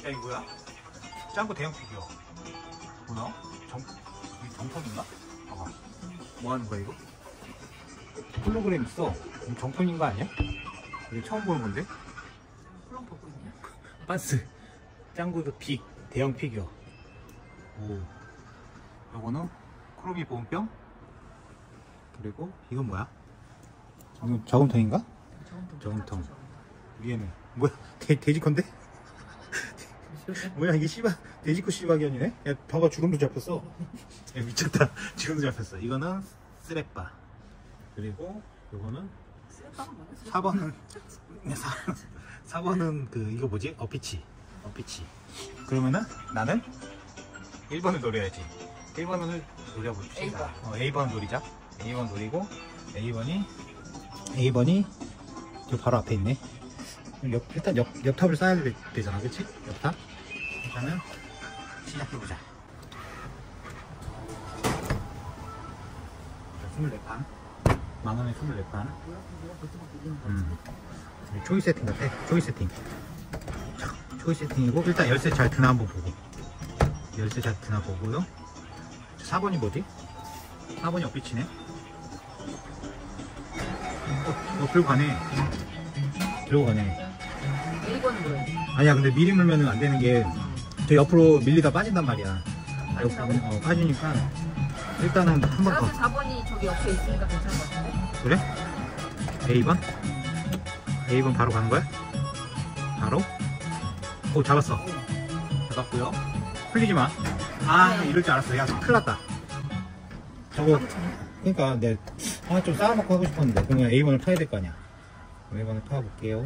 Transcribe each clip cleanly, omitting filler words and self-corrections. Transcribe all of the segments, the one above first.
야 이거 뭐야? 짱구 대형 피규어 뭐야? 정품인가? 봐봐 뭐 하는 거야 이거? 홀로그램 있어. 정품인 거 아니야? 이거 처음 보는 건데? 홀로 보고 있냐? 반스 짱구도 빅 대형 피규어. 오, 요거는 크로미 보온병. 그리고 이건 뭐야? 이건 저금통인가? 저금통. 위에는 뭐야? 돼지컨데? 뭐야 이게 씨발 돼지코 씨박이었네? 야 봐봐 주름도 잡혔어. 야 미쳤다. 주름도 잡혔어. 이거는 쓰레빠. 그리고 요거는 4번은 4번은 그 이거 뭐지? 어피치. 그러면은 나는 1번을 노려야지. 1번을 노려봅시다. A번 노리자. A번 노리고 A번이 저 바로 앞에 있네. 일단 옆탑을 쌓아야 되잖아, 그치? 옆탑. 일단은 시작해보자. 24판. 만원에 24판. 초이스 세팅 같아. 초이스 세팅. 초이스 세팅이고, 일단 열쇠 잘 드나 한번 보고. 열쇠 잘 드나 보고요. 4번이 뭐지? 4번이 엇비치네. 들고 가네. 들고 가네. 1번은 뭐야? 아니야, 근데 미리 물면은 안 되는 게, 저 옆으로 밀리다 빠진단 말이야. 빠지니까, 일단은 한 번 더. 4번이 저기 옆에 있으니까 괜찮은 것 같은데? 그래? A번? A번 바로 가는 거야? 바로? 오, 잡았어. 잡았고요. 풀리지 마. 아, 이럴 줄 알았어. 야, 큰일 났다. 저거, 그러니까, 좀 쌓아놓고 하고 싶었는데, 그러면 A번을 타야 될 거 아니야. A번을 타볼게요.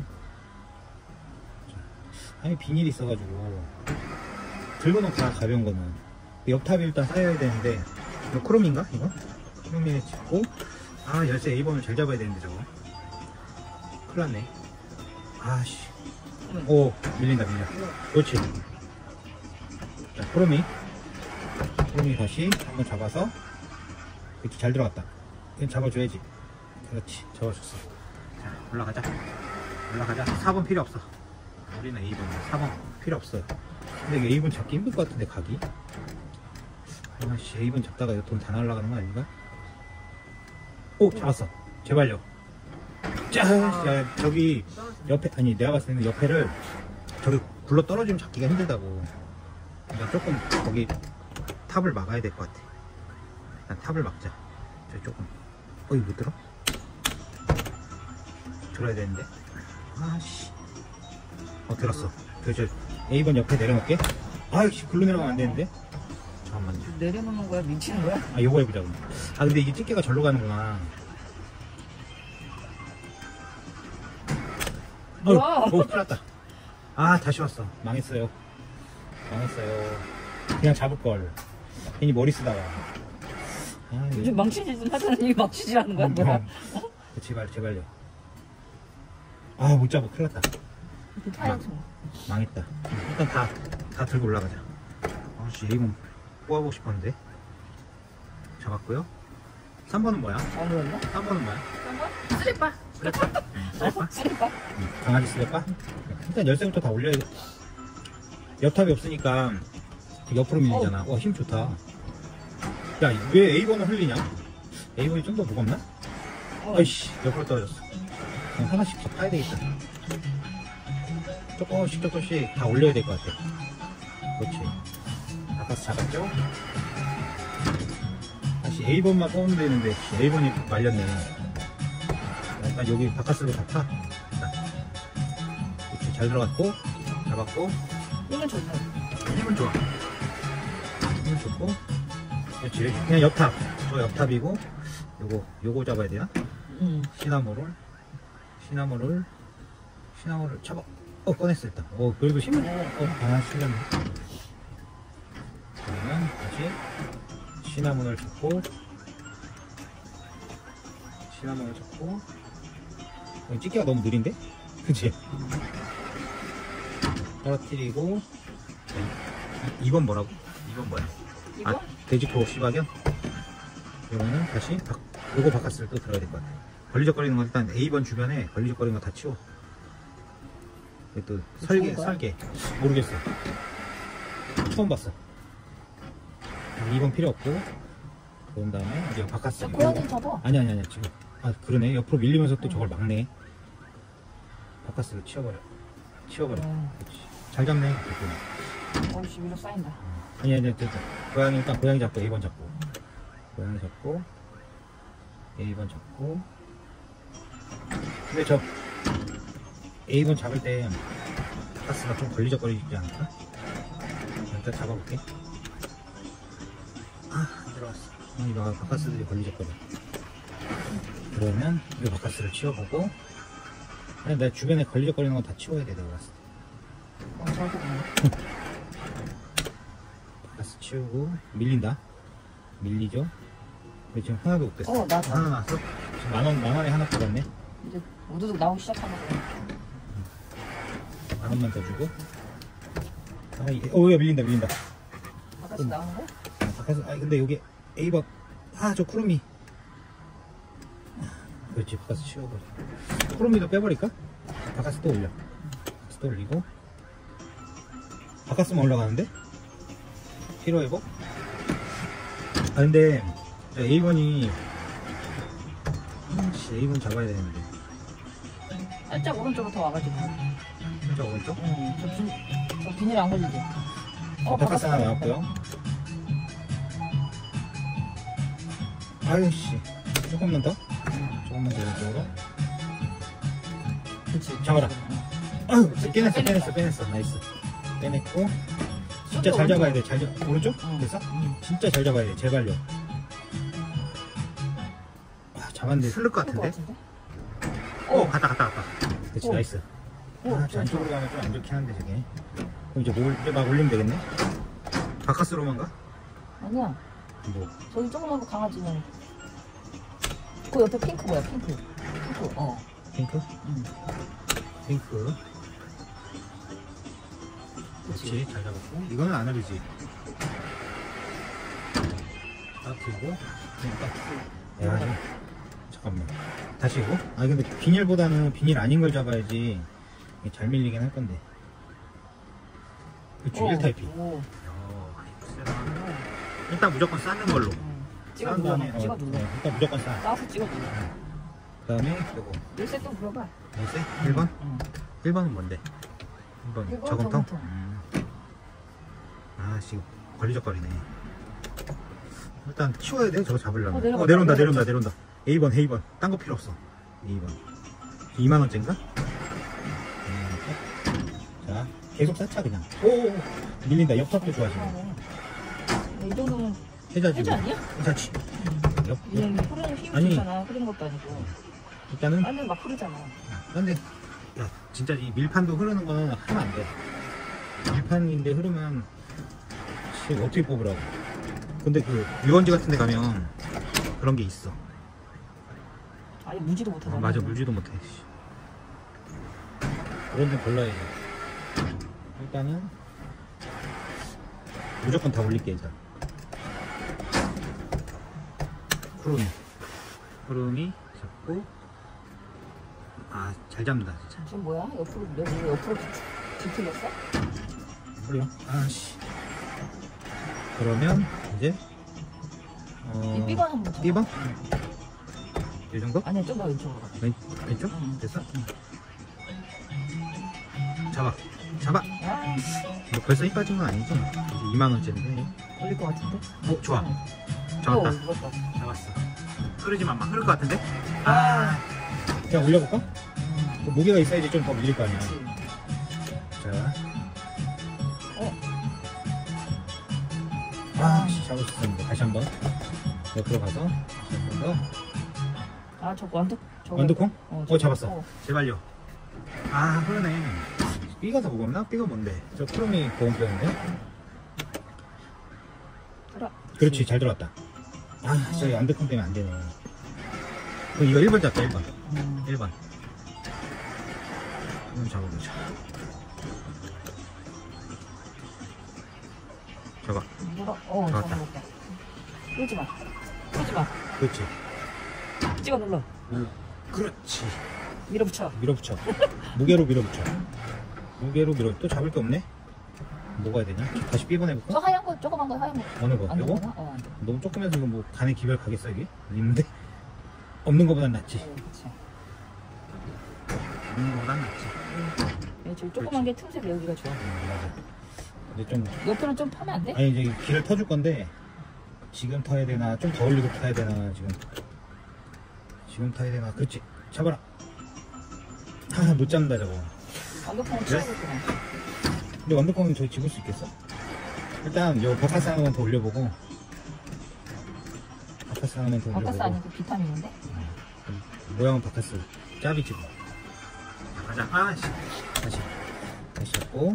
아니, 비닐이 있어가지고. 들고 놓고 가벼운 거는. 옆탑이 일단 쌓여야 되는데, 이거 크롬인가? 이거? 크롬에 찍고, 열쇠 A번을 잘 잡아야 되는데, 저거. 큰일 났네. 아씨. 오, 밀린다. 그렇지. 자, 크롬이 다시 한번 잡아서, 그렇지, 잘 들어갔다. 그냥 잡아줘야지. 그렇지, 잡아줬어. 자, 올라가자. 4번 필요 없어. 우리는 A번, 4번 필요 없어요. 근데 이게 A번 잡기 힘들 것 같은데, 각이. 아씨, A번 잡다가 이거 돈 다 날아가는 거 아닌가? 오, 잡았어. 제발요. 야, 저기 옆에, 아니 내가 봤을 때는 옆에를 저기 굴러 떨어지면 잡기가 힘들다고. 그러니까 조금 거기 탑을 막아야 될 것 같아. 일단 탑을 막자. 저기 조금. 이거 못 들어? 들어야 되는데. 아씨. 들었어. 저 A번 옆에 내려놓을게. 아이씨, 글로 내려가면 안 되는데. 잠깐만요. 내려놓는 거야? 미치는 거야? 요거 해보자 그럼. 근데 이게 집게가 절로 가는구나. 큰일 났다. 다시 왔어. 망했어요. 그냥 잡을걸. 괜히 머리 쓰다가. 요즘 망치질 하자는 얘기 망치질 하는 거야, 뭐야? 제발요. 못 잡아. 큰일 났다. 망했다. 일단 다 들고 올라가자. A번 뽑아보고 싶었는데. 잡았고요. 3번은 뭐야? 3번은 뭐야? 3번? 쓰레빠. 쓰레빠? 강아지 쓰레빠? 일단 열쇠부터 다 올려야 돼. 옆탑이 없으니까 옆으로 밀리잖아. 힘 좋다. 야, 왜 A번을 흘리냐? A번이 좀 더 무겁나? 아이씨, 옆으로 떨어졌어. 그냥 하나씩 더 파야 되겠다. 조금씩 다 올려야 될 것 같아. 그렇지. 아까 잡았죠? 다시 A번만 뽑으면 되는데 A번이 말렸네. 일단 여기 바깥으로 다 타. 그렇지, 잘 들어갔고, 잡았고. 힘은 좋네. 힘은 좋아. 힘은 좋고. 그렇지. 그냥 옆탑. 저 옆탑이고, 요거 잡아야 되나? 시나모를 잡아. 꺼냈어, 일단. 그래도 힘은, 실렸네. 그러면 다시 시나몬을 잡고, 찍기가 너무 느린데? 그치? 떨어뜨리고. 2번 뭐라고? 2번 뭐야? 2번? 돼지코 씨박이요? 이거는 다시 요거 바깥을 또 들어야 될 것 같아. 걸리적거리는 건 일단 A번 주변에 걸리적거리는 거 다 치워. 이게 또 좋은 거야? 설계 모르겠어. 처음 봤어. 2번 필요 없고 그런 다음에 이제 바카스. 저 고양이 잡아. 아니 지금 그러네. 옆으로 밀리면서 또 저걸 막네. 바카스를 치워버려. 그렇지. 잘 잡네. 어이씨 위로 쌓인다. 아니 됐다. 고양이 일단 고양이 잡고 A번 잡고 고양이 잡고 A번 잡고. 근데 저 A번 잡을 때 바카스가 좀 걸리적거리지 않을까? 일단 잡아볼게. 안 들어갔어. 이거 바카스들이 걸리적거려. 그러면 이 바카스를 치워보고. 아니 내 주변에 걸리적거리는 건 다 치워야 돼. 내가 봤을 때 저도 바카스 치우고. 밀리죠? 근데 지금 하나도 못 됐어. 나도. 하나 나왔어? 지금 만원에 하나 뽑았네. 이제 우두둑 나오기 시작하면 만원만 더 주고. 야 밀린다. 바깥에 나오는 거? 바카스. 근데 여기 A번. 저 쿠로미. 그렇지. 바카스 치워버려. 쿠로미도 빼버릴까? 바카스 또 올려. 바카스 또 올리고. 바카스만 올라가는데? 히로 회복? 근데 A번이 A번 잡아야 되는데. 살짝 오른쪽으로 더 와가지고. 저 오른쪽? 저 비닐 안 걸리게. 바카스 하나 나왔고요. 아유씨. 조금만 더 왼쪽으로. 그치. 잡아라. 아유, 빼냈어. 나이스. 빼냈고. 진짜 잘 잡아야 돼. 오른쪽? 됐어? 진짜 잘 잡아야 돼. 제발요. 잡았는데 슬릴 것 같은데? 갔다. 그렇지, 나이스. 저 안쪽으로 가면 좀 안 좋긴 한데, 저게. 그럼 이제 막 올리면 되겠네? 바카스로만 가? 아니야. 뭐. 저기 조그만 거 강아지는. 그 옆에 핑크 뭐야, 핑크. 핑크? 응. 핑크. 그렇지, 잘 잡았고. 이거는 안 흐르지. 딱 들고. 야, 잠깐만. 다시 이거? 근데 비닐보다는 비닐 아닌 걸 잡아야지. 이게 잘 밀리긴 할 건데. 그치, 1타입이. 일단 무조건 쌓는 걸로. 찍어 눌러. 일단 무조건 쌓아. 싸서 찍어 눌러. 그 다음에 이거. 열쇠 좀 물어봐. 열쇠? 1번? 응. 1번은 뭔데? 1번 일번 저금통? 저금통. 지금 걸리적거리네. 일단 치워야 돼. 저거 잡으려면. 내려간다. 내려온다. A번. 딴 거 필요 없어. A번. 2만원짜리인가? 자, 계속 쌓자 그냥. 밀린다. 옆탑도 좋아 지금. 이 정도면 해자지. 해자 아니야? 해자지. 이런 흐르는 힘이 아니. 좋잖아. 흐르는 것도 아니고. 일단은. 완전 막 흐르잖아. 근데 야 진짜 이 밀판도 흐르는 거는 하면 안 돼. 밀판인데 흐르면 어떻게 뽑으라고. 근데 그 유원지 같은 데 가면 그런 게 있어. 아니 물지도 못하잖아. 맞아, 물지도 못해. 그런 데 골라야지. 일단은 무조건 다 올릴게. 일단 구름이 잡고. 잘 잡는다 진짜. 지금 뭐야? 옆으로 뒤틀렸어? 그래요? 그러면 이제 이 B번 한번 쳐. B번? 이 정도? 아니야, 좀 더 왼쪽으로 가. 왼쪽? 응. 됐어? 잡아. 너 벌써 힘 빠진 건 아니지? 이제 2만원짜리인데. 걸릴 것 같은데? 좋아. 잡았다. 물었다. 잡았어. 흐르지만 막 흐를 것 같은데? 그냥 올려볼까? 무게가 있어야지 좀 더 밀릴 거 아니야. 자. 잡을 수 있었는데. 다시 한 번. 옆으로 가서. 다시 한 번 더. 저 완두콩? 잡았어. 어. 제발요. 그러네. B가 더 무겁나? B가 뭔데? 저 크롬이 보온병인데? 그렇지, 잘 들어왔다. 저기 완두콩 때문에 안 되네. 그럼 이거 1번 잡자, 1번. 1번. 한번 잡아보자. 잡아. 잡았다. 잡았다. 끌지 마. 그렇지. 찍어 눌러. 그렇지. 밀어붙여. 밀어붙여. 무게로 밀어붙여. 무게로 밀어. 또 잡을 게 없네. 뭐가 해야 되냐? 다시 삐번해볼까? 저 하얀 거, 조그만 거 하얀 거. 어느 거? 안 요거? 되나? 안 돼. 너무 조그매서 이거 뭐 간에 기별 가겠어 이게? 있는데? 없는 거보단 낫지. 그치. 없는 거보단 낫지. 저 조그만 게 틈새 배우기가 좋아. 맞아. 근데 좀 옆으로 좀 파면 안 돼? 아니 이제 길을 터줄 건데 지금 타야 되나 좀 더 올리고 타야 되나 지금 타야 되나. 그렇지. 잡아라. 못 잡는다 저거. 완벽하게 그래? 치워볼 거야. 근데 완벽하면 저기 집을 수 있겠어? 일단 요 바카스 하나만 더 올려보고. 바카스 하나만 더 바카스 올려보고. 아니고 비타민인데? 모양은 바카스 짭이 지금. 가자. 아씨. 다시 잡고.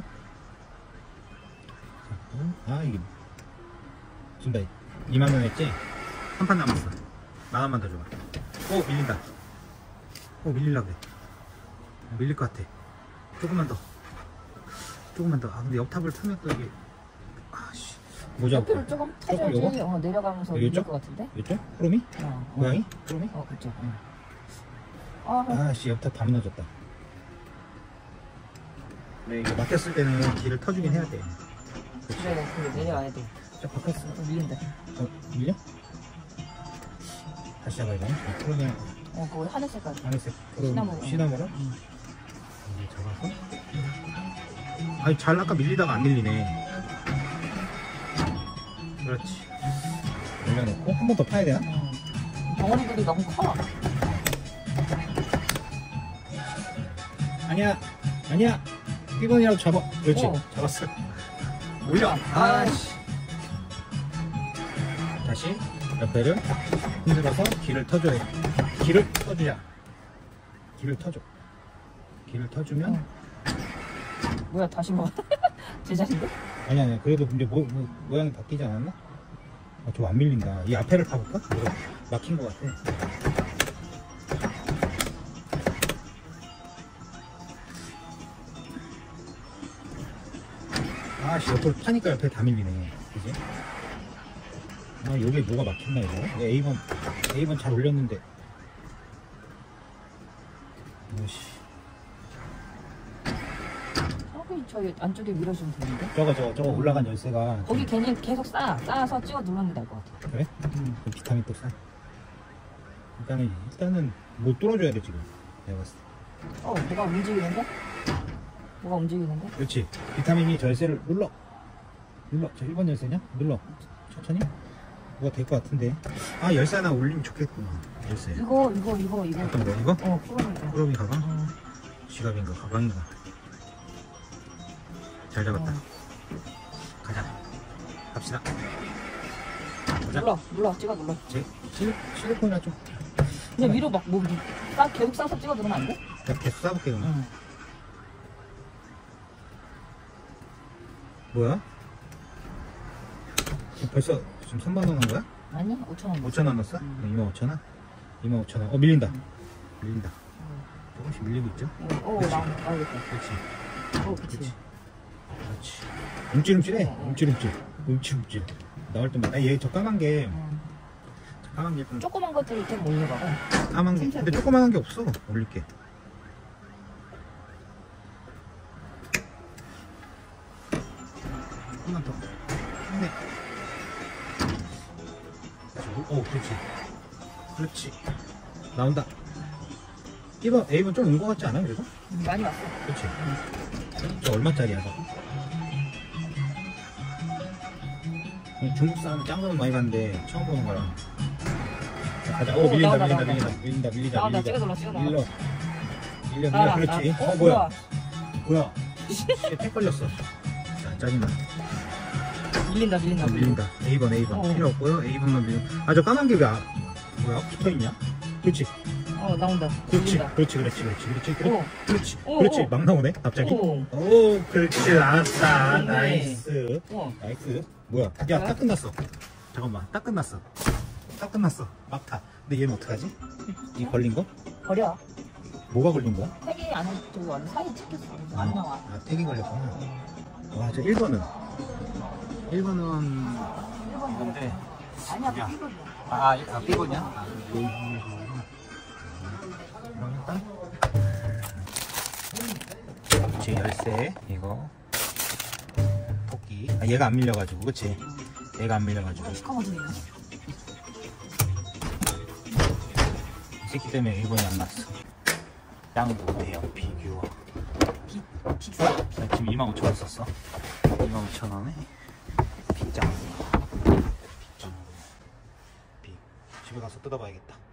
이게 지금 나 2만원 했지? 한 판 남았어. 10,000원만 더 줘봐. 밀린다. 밀릴라 그래. 밀릴 것 같아. 조금만 더. 근데 옆탑을 타면 또 이게 모자 옆으로 조금 터져야지. 요거? 내려가면서 여기 밀릴 있죠? 것 같은데? 있죠? 크롬이? 고양이? 크롬이? 그쪽. 옆탑 다 무너졌다. 근데 이게 막혔을 때는 길을 터주긴 해야 돼. 그래, 내려와야 돼. 자, 바카스. 밀린다. 밀려? 다시 잡아야 되나? 크롬이 그거 하늘색깔. 안에서 시나모로. 시나모로? 여기 잡아서. 잘 아까 밀리다가 안 밀리네. 그렇지. 올려놓고 한 번 더 파야 되나? 덩어리들이 너무 커. 아니야. 삐번이라도 잡아. 그렇지. 잡았어. 올려. 다시 옆에를 흔들어서 길을 터줘야 돼. 길을 터주자. 길을 터줘. 길을 터주면 뭐야, 다시 먹어. 제자리인데? 아니야. 그래도 근데 모양이 바뀌지 않았나? 저거 안 밀린다. 이 앞에를 타볼까? 이거 막힌 것 같아. 옆으로 타니까 옆에 다 밀리네. 그지? 여기 뭐가 막혔나 이거? A번 잘 올렸는데. 저기 안쪽에 밀어주면 되는데? 저거 올라간 열쇠가 거기 괜히 계속 쌓아서 찍어 누르면 될 것 같아. 그래? 그럼 비타민 또 싸. 일단은 못 뚫어줘야 돼 지금. 내가 봤을 때. 뭐가 움직이는데? 그렇지. 비타민이 저 열쇠를 눌러. 저 1번 열쇠냐? 눌러. 천천히. 뭐가 될 것 같은데. 열쇠 하나 올리면 좋겠구나. 열쇠. 이거. 어떤 거? 이거? 프로미터. 프로미 가방? 지갑인가 가방인가? 잘 잡았다. 가자. 갑시다. 가자. 눌러. 찍어 눌러. 실리콘이나 좀. 그냥 위로 계속 싸서 찍어 누르면 안 돼? 내가 계속 싸볼게 그럼. 뭐야? 벌써 지금 3만원 한 거야? 아니, 5,000원. 5,000원 넣었어? 25,000원? 25,000원. 밀린다. 조금씩 밀리고 있죠? 나오겠다. 그렇지. 움찔움찔해. 움찔움찔. 나올 때마다. 얘 저 까만 게 좀. 조그만 것들을 좀 올려봐봐. 까만 게. 근데 조그만한 게 없어. 올릴게. 조금만 더. 네. 그렇지. 나온다. A번 좀 온 거 같지 않아? 그래도? 많이 왔어. 그렇지. 저 얼마짜리야, 저? 중국 사람 짱구는 많이 갔는데 처음 보는 거라. 자, 가자. 밀린다. 나온다. 찍어 눌러. 밀려. 그렇지. 뭐야? 택 걸렸어. 자, 짜증나. 밀린다. A번. 필요 없고요. A번만 밀려. 저 까만 게 뭐야? 붙어있냐? 그렇지. 나온다. 그렇지. 막 나오네, 갑자기. 그렇지. 알았다. 나이스. 뭐야? 야, 딱 끝났어. 잠깐만, 딱 끝났어. 막타. 근데 얘는 어떡하지? 이 걸린 거? 버려. 뭐가 걸린 거야? 택이 안에 저기 완전 사이에 찍혔어. 안 나와. 택이 걸렸구나. 저 1번은 이건데. 아니야, 이거야. B번이야? 그럼 일단 그렇지. 이게 열쇠, 이거 토끼. 아, 얘가 안 밀려가지고, 그치? 얘가 안 밀려가지고. 시커먼지네요. 이 새끼 때문에 일본이 안 났어. 짱구 대형 피규어. 빅사. 나 지금 25,000원 썼어. 25,000원에 빅짱구. 빅짱구. 빅. 집에 가서 뜯어봐야겠다.